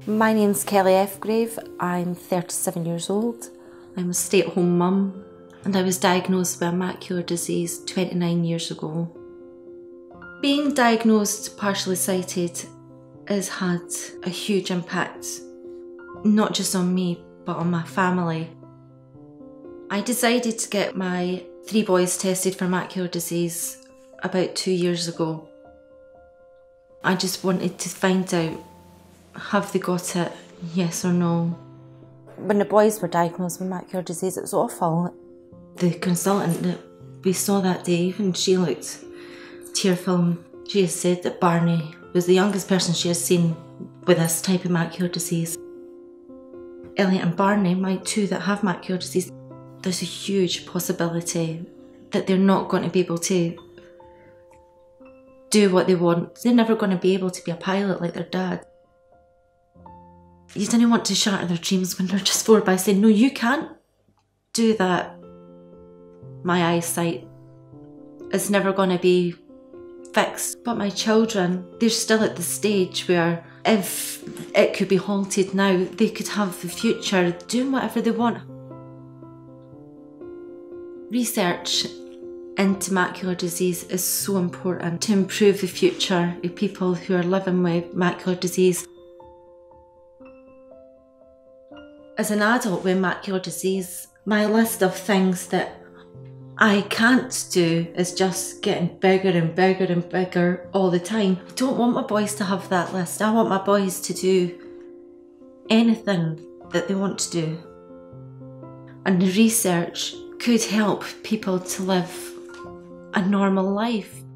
My name's Kelly Fgrave. I'm 37 years old. I'm a stay-at-home mum and I was diagnosed with macular disease 29 years ago. Being diagnosed partially sighted has had a huge impact, not just on me, but on my family. I decided to get my 3 boys tested for macular disease about 2 years ago. I just wanted to find out, have they got it, yes or no? When the boys were diagnosed with macular disease, it was awful. The consultant that we saw that day, even she looked tearful. She has said that Barney was the youngest person she has seen with this type of macular disease. Elliot and Barney, my 2 that have macular disease, there's a huge possibility that they're not going to be able to do what they want. They're never going to be able to be a pilot like their dad. You didn't want to shatter their dreams when they're just 4 by saying, no, you can't do that. My eyesight is never going to be fixed. But my children, they're still at the stage where if it could be halted now, they could have the future doing whatever they want. Research into macular disease is so important to improve the future of people who are living with macular disease. As an adult with macular disease, my list of things that I can't do is just getting bigger and bigger and bigger all the time. I don't want my boys to have that list. I want my boys to do anything that they want to do. And the research could help people to live a normal life.